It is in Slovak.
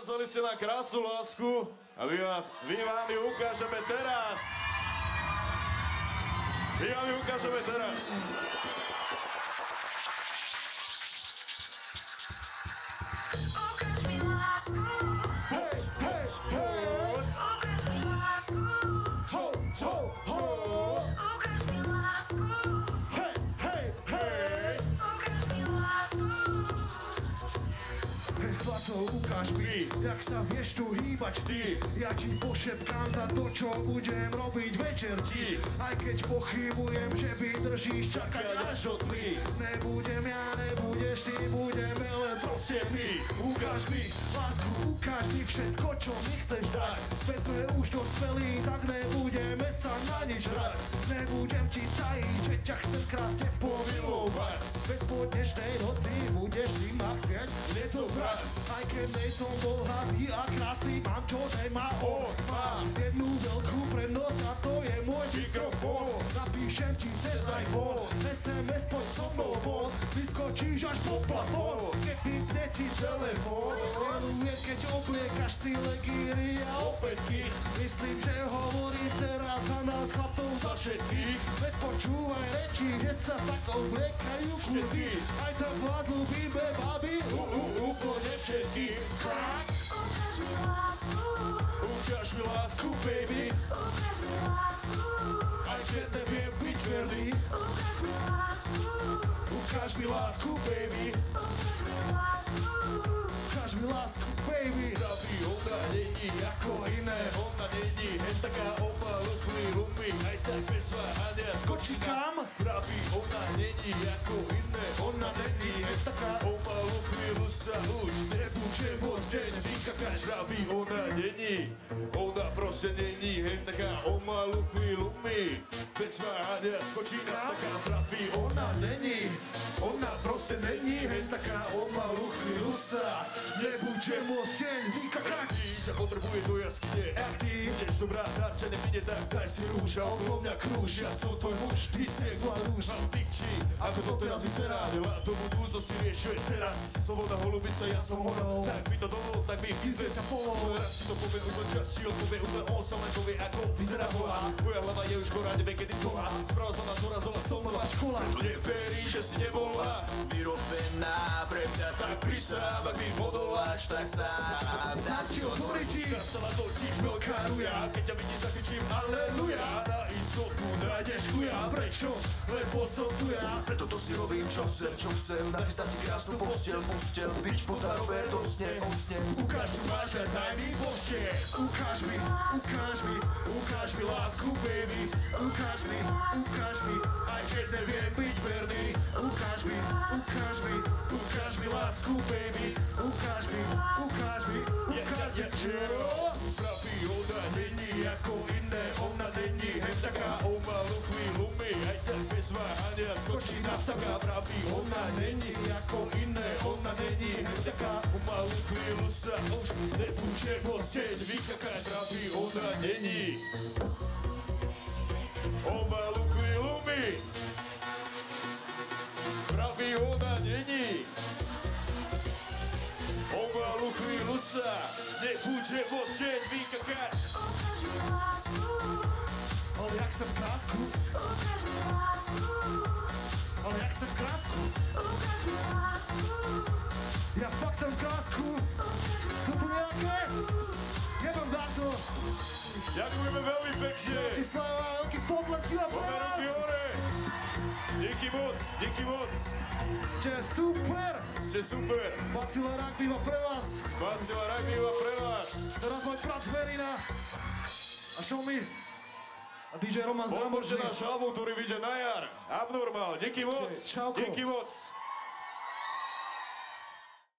Ukázali ste na krásnu lásku a my vám ju ukážeme teraz. My vám ju ukážeme teraz. Ukáž mi lásku. Poď, poď, poď. Ukáž mi lásku. Ho, ho, ho. Ukáž mi lásku. Hej, hej, hej. Ukáž mi lásku. Hej zlato, ukáž mi, jak sa vieš tu hýbať ty. Ja ti pošepkám za to, čo budem robiť večer ti. Aj keď pochybujem, že vydržíš čakať až do tmy. Nebudem ja, nebudeš ty, budeme len proste my. Ukáž mi lásku, ukáž mi všetko, čo mi chceš dať. Veď sme už dospelí, tak nebudeme sa na nič hrať. Nebudem ti tajiť, že ťa chcem krásne pomilovať. Veď po dnešnej noci budeš si ma chcieť nieco brať. Aj keď nejsom bohatý a krásny, mám čo nemá on. Mám jednu veľkú prednosť a to je môj mikrofón. Napíšem ti cez iPhone, SMS poď so mnou von. Vyskočíš až po plafón, keď vypne ti telefón. Milujem, keď obliekaš si legíry a opätky. Myslím, že hovorím teraz za nás chlapcov za všetkých. Veď počúvaj reči, že sa tak obliekajú kľudy. Aj tak vás ľúbime, babi, úplne všetkých. Ukáž mi lásku. Ukáž mi lásku, baby. Ukáž mi lásku. Aj keď neviem byť verný. Ukáž mi lásku. Ukáž mi lásku, baby. Ukáž mi lásku. Ukáž mi lásku, baby. Pravý, ona není ako iné. Ona není hen taká obalupný lumí. Aj tak bez váhania skočí Kam? Pravý, ona není ako iné. Ona není hen taká obalupný lusa. Už nebude môcť deň vykakať. Pravý, ona není. Ona proste není hen taká obalupný lumí. Bez váhania skočí na taká. Pravý, ona není. Ona proste není hen taká obalupný lusa. Nebude môcť deň vykakať. Ťa potrebuje do jaskyne. Jak ty? Budeš dobrá, tarča nepríde, tak daj si rúž. A okolo mňa krúž, ja som tvoj muž. Ty si zlá rúž. Mám dikči, ako to teraz vyzerá. Veľa do budúco si vieš, čo je teraz. Sloboda holubica, ja som ono. Tak mi to dovol, tak mi vyzve sa polo. Raz si to povie, už len čas si odpovie. Už len on sa len povie, ako vyzerá boha. Moja hlava je už chorá, nevie kedy znova. Sprava sa nás dorazila som nová škola. Tu neverí, že si nebola vyrobená pre mňa. Tak prisám, ak mi podoláš, tak sám dám ti otvoriť. Nastala totiž veľká ruja. Keď ťa vidím, zakričím aleluja. Na istotu nájdeš chuja. Prečo? Lebo som tu ja. Preto to si robím, čo chcem Nachystať ti krásnu posteľ, Bič, puta, Robert, osne Ukáž mi máš a daj mi pošte. Ukáž mi, ukáž mi, Ukáž mi lásku, baby. ukáž mi, ukáž mi. Aj keď neviem byť verný. Ukáž mi, ukáž mi, Ukáž mi lásku, baby. ukáž mi, ukáž mi, ukáž mi. Pravý, ona není ako iné. Ona není hen taká omalupný lumí. Aj tak bez váhania skočí na taká. Pravý, ona není ako iné. Ona není hen taká omalupný lusa. Už nebude môcť deň vykakať. Pravý, ona není omalupný lumí. Pravý, ona není omalupný lusa. Nebude môcť deň vykakať. Ukáž mi lásku. Ale jak chcem krásku, Ukáž mi lásku. ale jak chcem krásku. Ukáž mi lásku. Ja fakt chcem krásku. Sú tu nejaké? Nebám dá to. Ďakujeme veľmi pekne. Bratislava, veľký potlesk iba pre Pomerom vás. hore. Díky moc, díky moc. Ste super. Ste super. Bacila Rak iba pre vás. Bacila Ragniva pre vás. Teraz môj brat Zverina. A Šomi. A DJ Roman Podporte Zamboržný. náš album, ktorý vyjde na jar. Abnormál. Díky moc. Čauko. Díky moc.